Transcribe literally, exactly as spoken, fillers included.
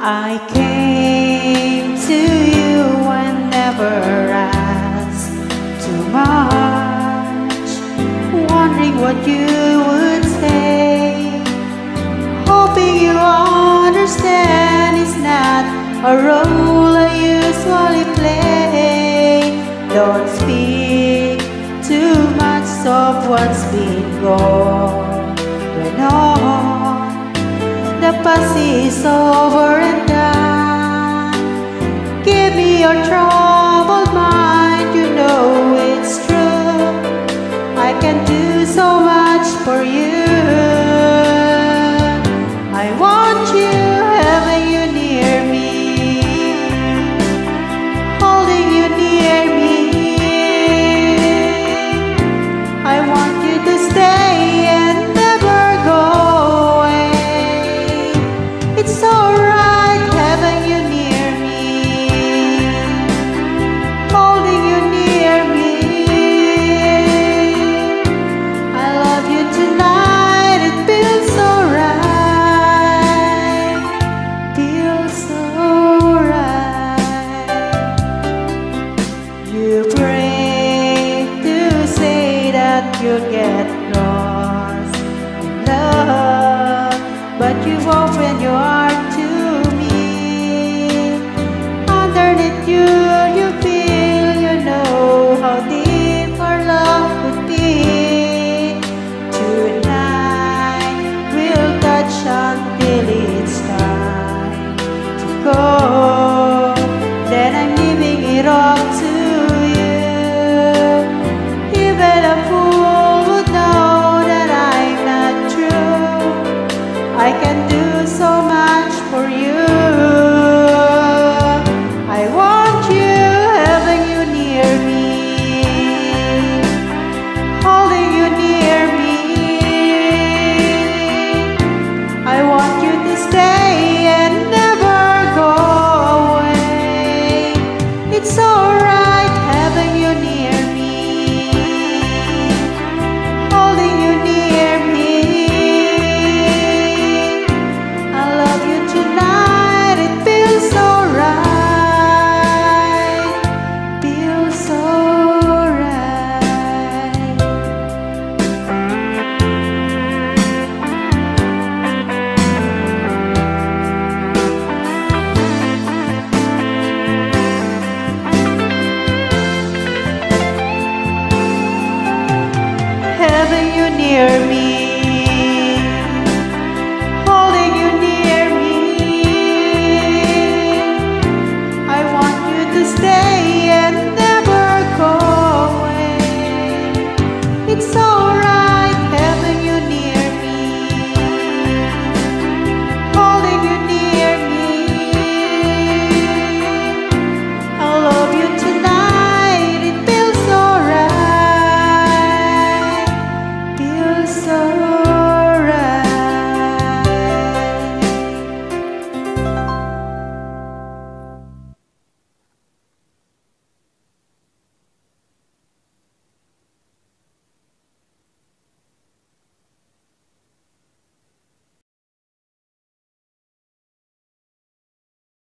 I came to you and never asked too much, wondering what you would say, hoping you understand it's not a role I usually play. Don't speak too much of what's been going on. The past is over and done. Give me your troubled mind, you know it's true. I can do so much for you. I want you, having you near me, holding you near me. I want you to stay and never go away. It's alright having you near me, holding you near me. I love you tonight, it feels so right, feels so right. You pray to say that you'll get lost in love, but you've opened your heart to me. Underneath you, you feel, you know how deep our love could be. Tonight, we'll touch until it's time to go. Then I'm giving it all to you. Even a fool would know that I'm not true. I can